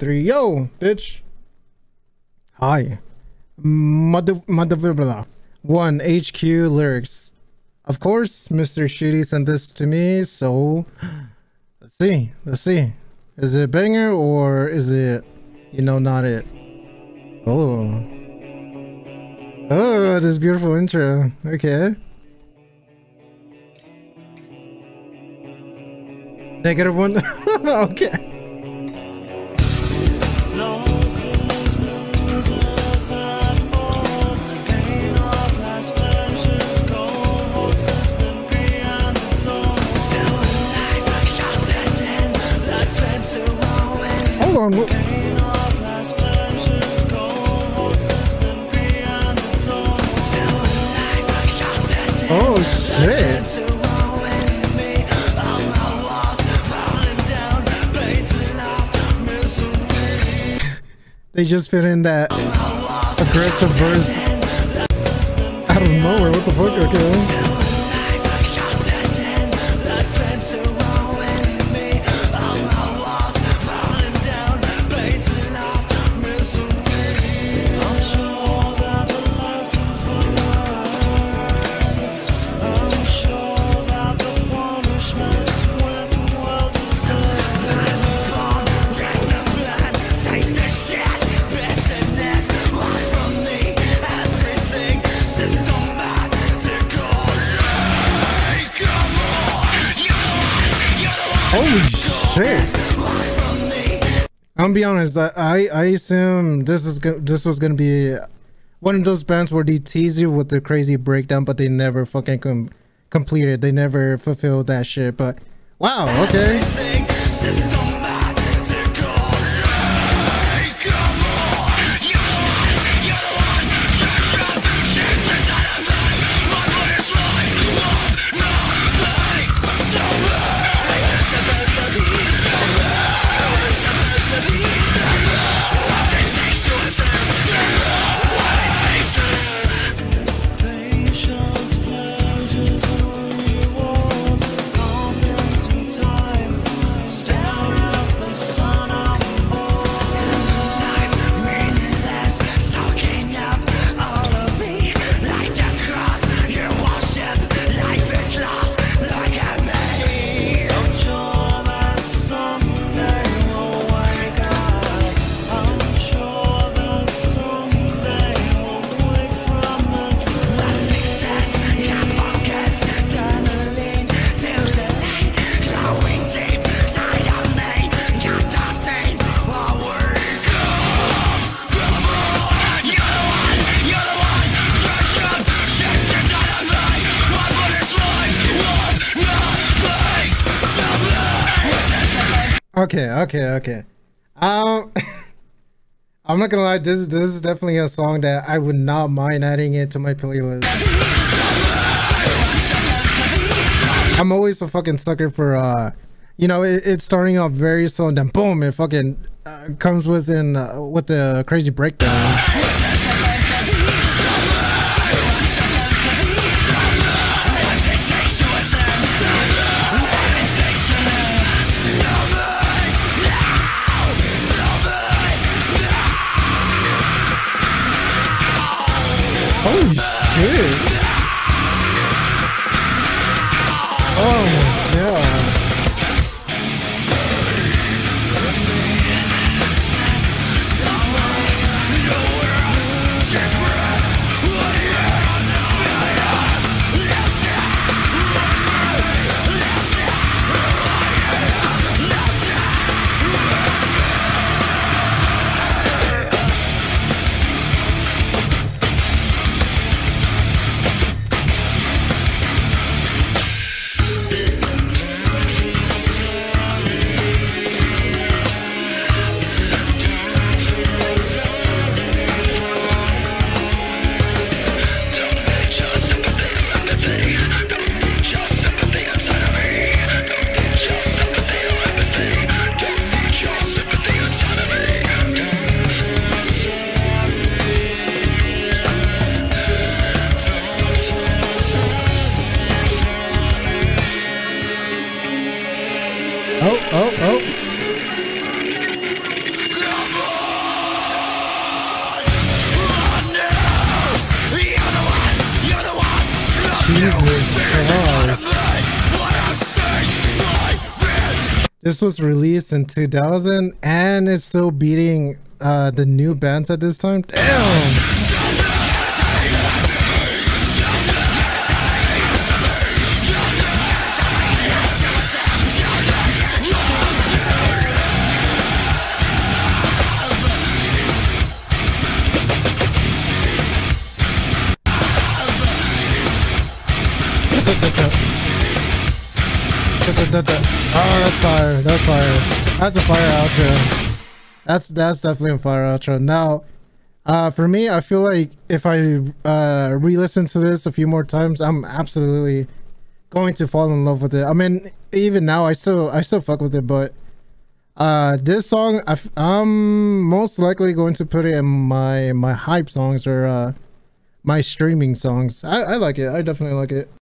3. Yo, bitch. Hi. Mother blah. 1 HQ lyrics. Of course, Mr. Shooty sent this to me, so let's see. Is it a banger or is it, you know, not it? Oh, this beautiful intro. Okay. -1. Okay. Hold on. Oh shit. They just fit in that aggressive verse out of nowhere. What the fuck? Okay. Holy shit! I'm gonna be honest. I assume this was gonna be one of those bands where they tease you with the crazy breakdown, but they never fucking completed. They never fulfilled that shit. But wow, okay. Okay. I'm not gonna lie, this is definitely a song that I would not mind adding it to my playlist. I'm always a fucking sucker for you know, it's starting off very slow and then boom, it fucking comes with the crazy breakdown. Holy shit! Oh my god! This was released in 2000 and it's still beating the new bands at this time. Damn. Oh, that's fire. That's fire. That's a fire outro. That's definitely a fire outro. Now, for me, I feel like if I re-listen to this a few more times, I'm absolutely going to fall in love with it. I mean, even now, I still fuck with it, but this song, I'm most likely going to put it in my hype songs or my streaming songs. I like it. I definitely like it.